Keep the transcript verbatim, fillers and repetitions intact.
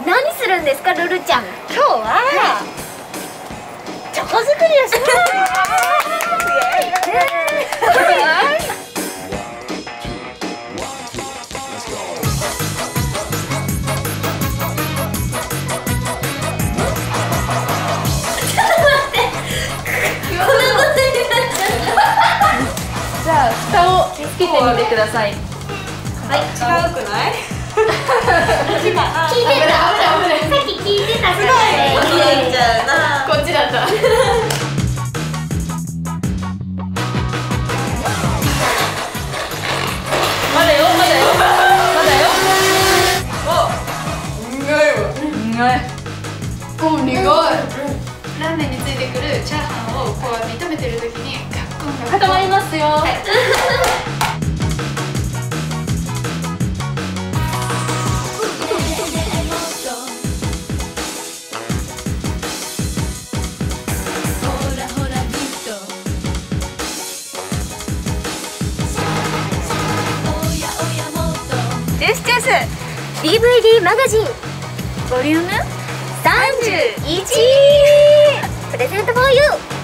何するんですか、ルルちゃん。 今日はチョコ作りをします。じゃあ蓋をつけてみてください。 はい、 違うくない？ 聞いてた。さっき聞いてた。すごい。 見えちゃうな。 こっちだった。まだよ、まだよ、まだよ。 お、苦いわ。 苦い。 お、苦い。ラーメンについてくるチャーハンをこう炒めてる時にガッコンガッコン固まりますよ。はい。 ジュースジュース ディーブイディー マガジンボリュームさんじゅういちプレゼントフォーユー。